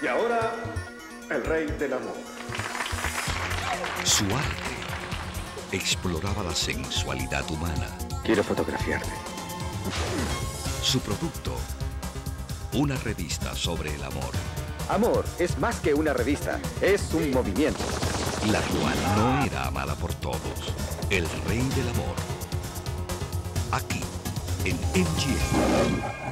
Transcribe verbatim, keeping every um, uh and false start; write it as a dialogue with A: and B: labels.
A: Y ahora, el rey del amor.
B: Su arte exploraba la sensualidad humana.
A: Quiero fotografiarte.
B: Su producto, una revista sobre el amor.
A: Amor es más que una revista, es un movimiento.
B: La cual no era amada por todos. El rey del amor. Aquí, en M G M.